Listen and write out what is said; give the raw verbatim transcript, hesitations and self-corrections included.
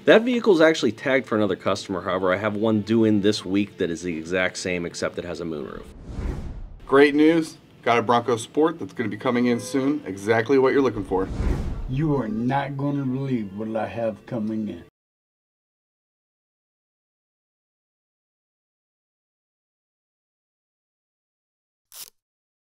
That vehicle is actually tagged for another customer. However, I have one due in this week that is the exact same, except it has a moonroof. Great news. Got a Bronco Sport that's going to be coming in soon. Exactly what you're looking for. You are not going to believe what I have coming in.